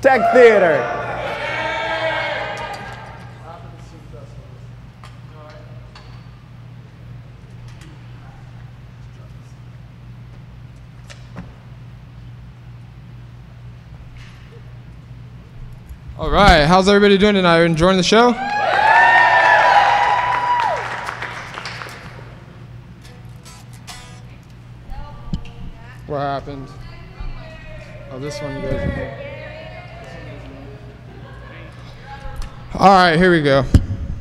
Tech Theater. All right, how's everybody doing tonight? Enjoying the show? What happened? Oh, this one goes in here. All right, here we go.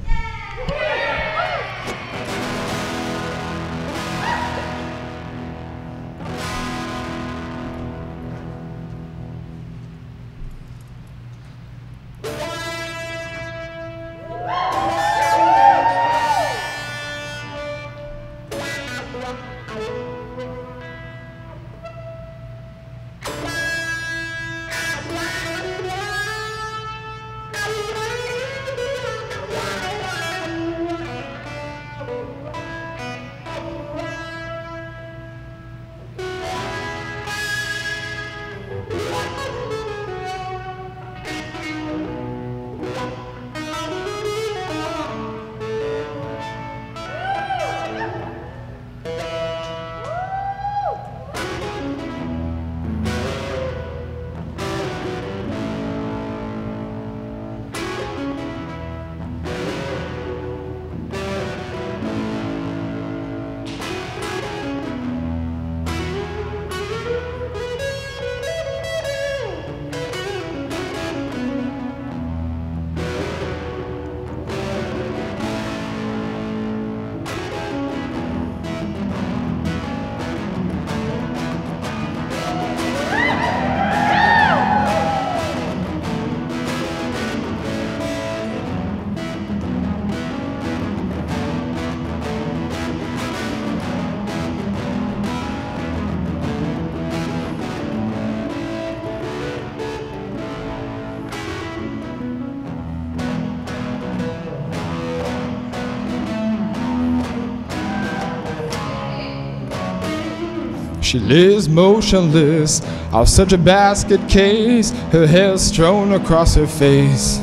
She lays motionless off such a basket case, her hair strewn across her face.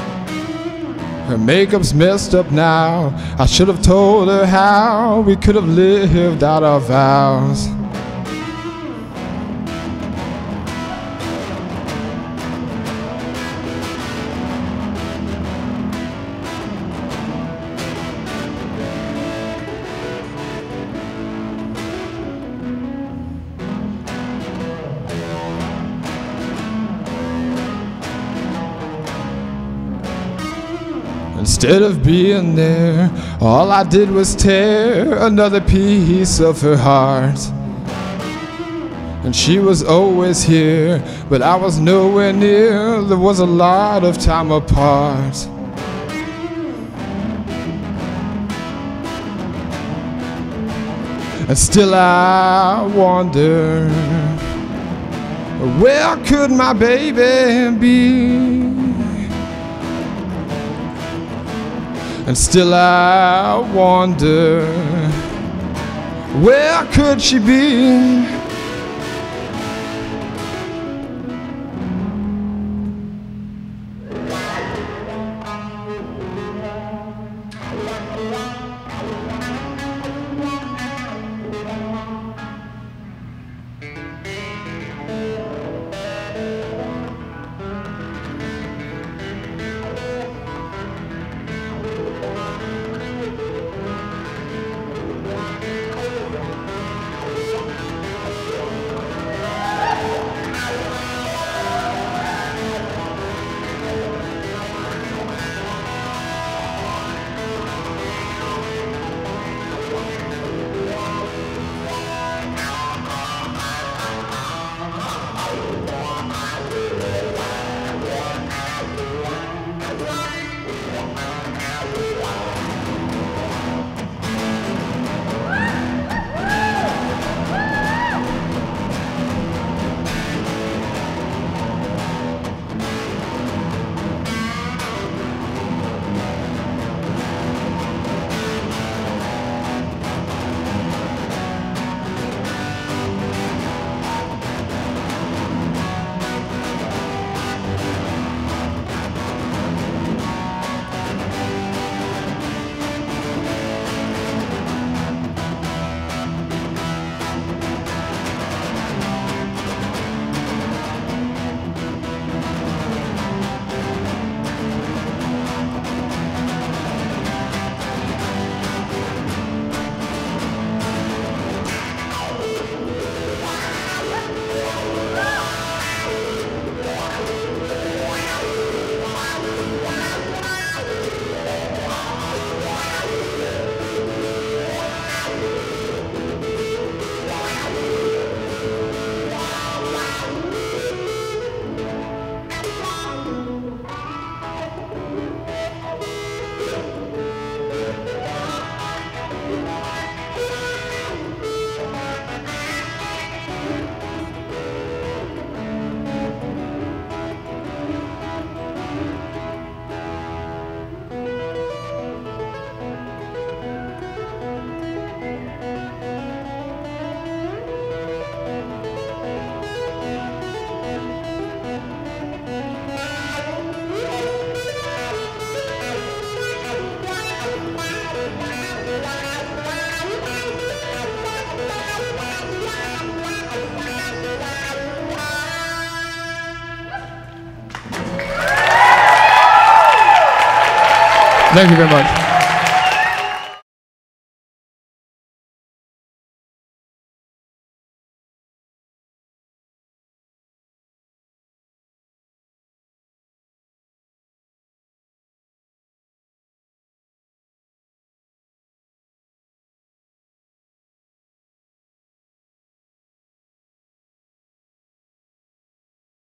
Her makeup's messed up now. I should have told her how we could have lived out our vows. Instead of being there, all I did was tear another piece of her heart. And she was always here, but I was nowhere near. There was a lot of time apart. And still I wonder, where could my baby be? And still I wonder, where could she be? Thank you very much.